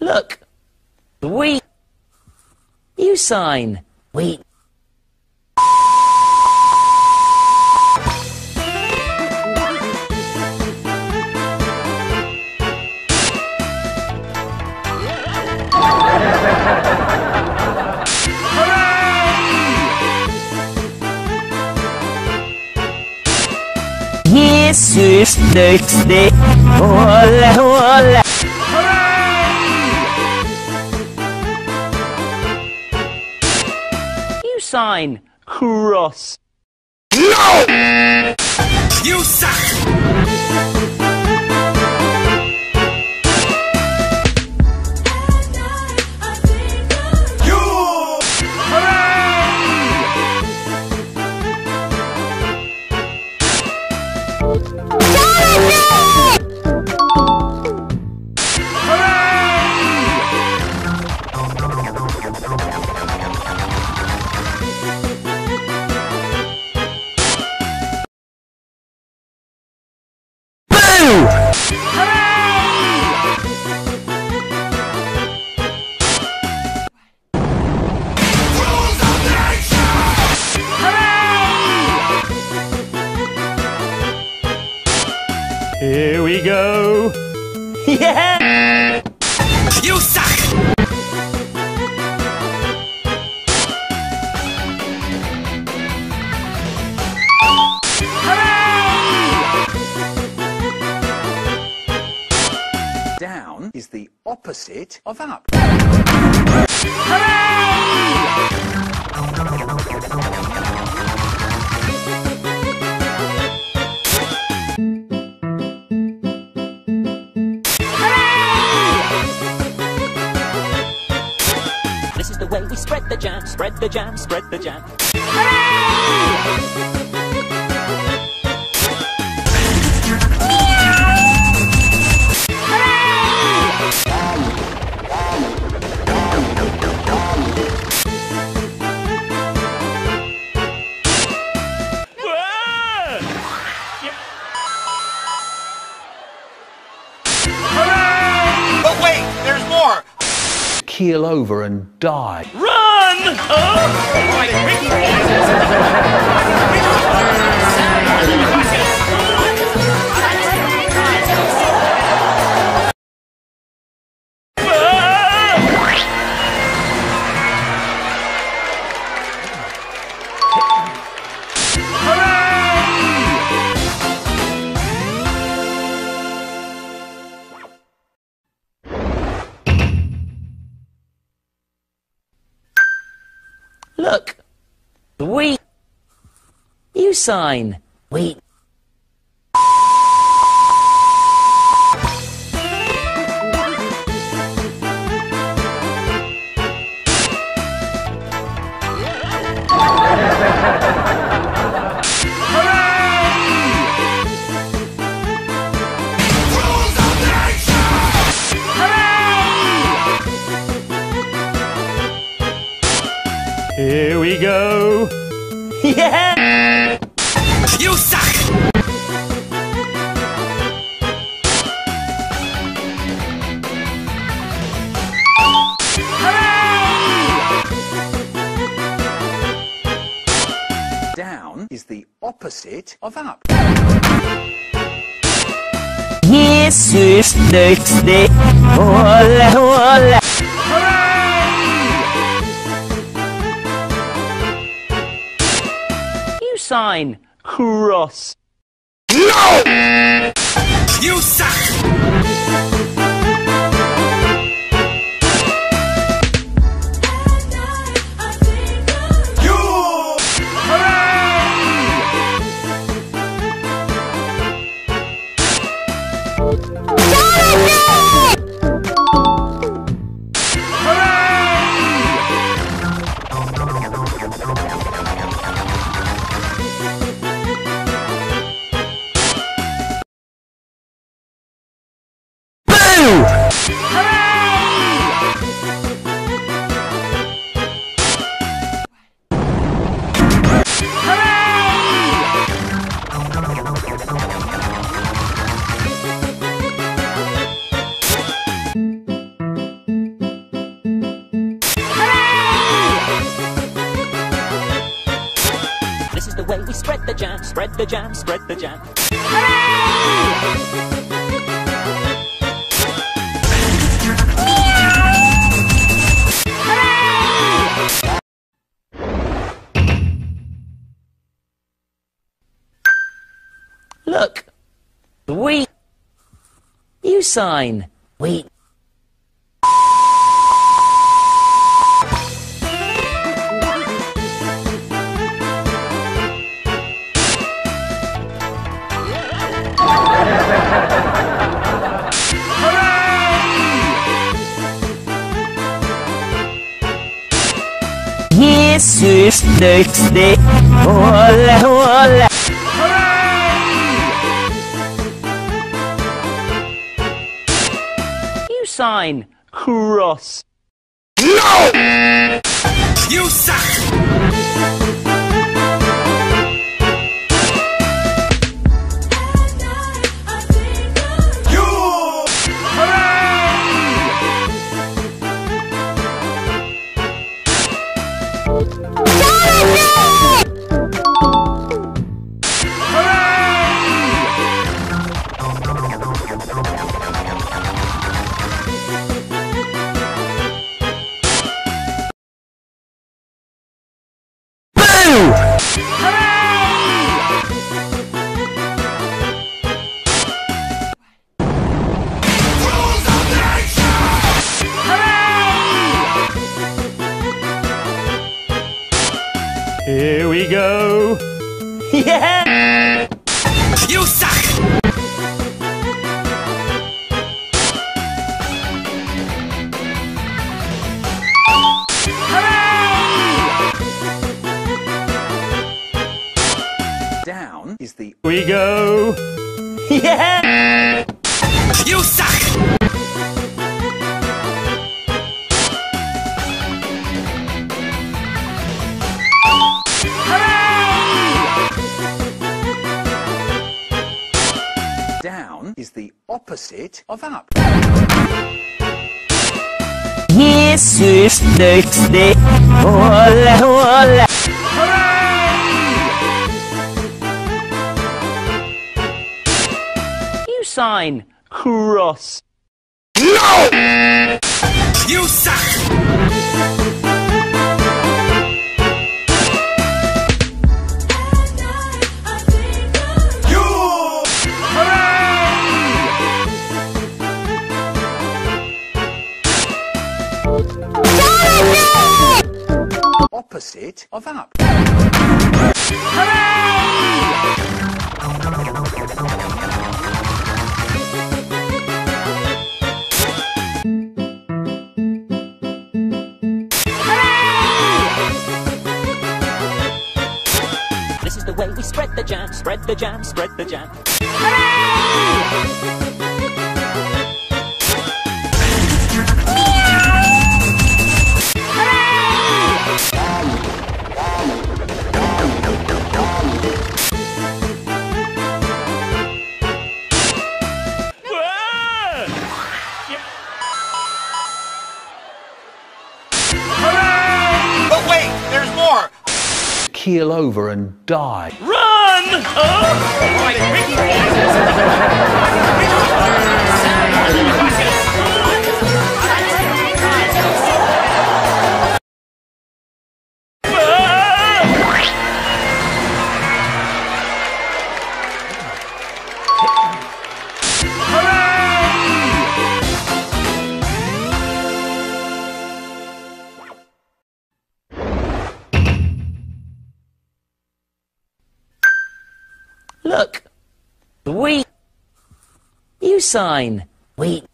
Look. We. You sign. We. Jesus, nöjd, hola, hola. You sign cross. No! You suck! Here we go. Yeah! You suck! Down is the opposite of up. This is the way we spread the jam, spread the jam, spread the jam. But wait, there's more! Keel over and die. Run! Look. We. You sign. We. Here we go. Yeah! You suck! Down is the opposite of up. Jesus, nöjd, hola, hola. You sign cross. No! You suck! the jam, spread the jam. Look, we. You sign. We. Jesus, det, ole, ole. You sign cross. No! You suck! Here we go. Yeah! You suck! Down is the... We go. Yeah! You suck! Down is the opposite of up. Jesus, det, ole, ole. You sign cross. No! You suck! Opposite of up. This is the way we spread the jam, spread the jam, spread the jam. But wait, there's more! Keel over and die. Run! Look, we. You sign. We.